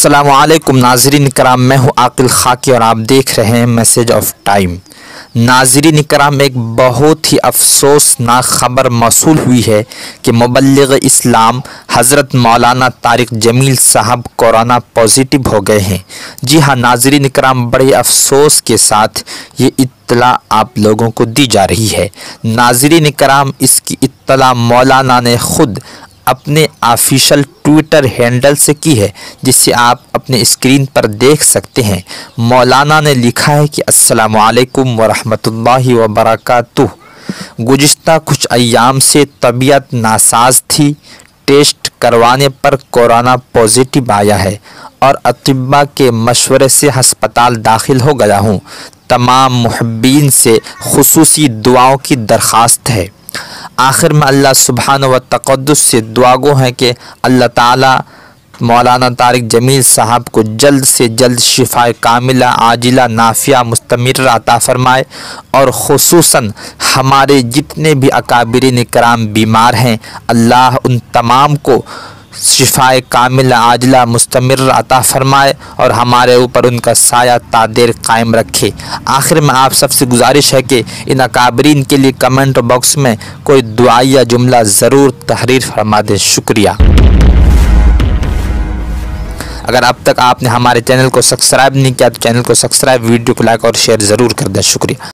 अस्सलामुअलैकुम नाज़रीन कराम, मैं हूँ आकिल खाकी और आप देख रहे हैं मैसेज ऑफ टाइम। नाज़रीन कराम, एक बहुत ही अफसोसनाक ख़बर मौसूल हुई है कि मुबल्लिग़ इस्लाम हज़रत मौलाना तारिक जमील साहब कोरोना पॉजिटिव हो गए हैं। जी हाँ नाज़रीन कराम, बड़े अफसोस के साथ ये इत्तला आप लोगों को दी जा रही है। नाज़रीन कराम, इसकी इत्तला मौलाना ने ख़ुद अपने ऑफिशियल ट्विटर हैंडल से की है, जिसे आप अपने स्क्रीन पर देख सकते हैं। मौलाना ने लिखा है कि अस्सलामु अलैकुम व रहमतुल्लाहि व बरकातुहू। गुज़िश्ता कुछ अय्याम से तबीयत नासाज थी। टेस्ट करवाने पर कोरोना पॉजिटिव आया है और अतिब्बा के मशवरे से हस्पताल दाखिल हो गया हूँ। तमाम मुहब्बीन से खुसूसी दुआओं की दरख्वास्त है। आखिर में अल्लाह सुब्हानहू व तक़द्दुस से दुआ गो है कि अल्लाह ताला मौलाना तारिक जमील साहब को जल्द से जल्द शिफाए कामिला आजिला नाफिया मुस्तमिर अता फ़रमाए और ख़ुसूसन हमारे जितने भी अकाबिरीन कराम बीमार हैं, अल्लाह उन तमाम को शिफाए कामिला आजिला मुस्तमिर अता फ़रमाए और हमारे ऊपर उनका साया तादेर कायम रखे। आखिर में आप सबसे गुजारिश है कि इन अकाबरीन के लिए कमेंट बॉक्स में कोई दुआया जुमला ज़रूर तहरीर फरमा दें। शुक्रिया। अगर अब तक आपने हमारे चैनल को सब्सक्राइब नहीं किया तो चैनल को सब्सक्राइब, वीडियो को लाइक और शेयर ज़रूर कर दें। शुक्रिया।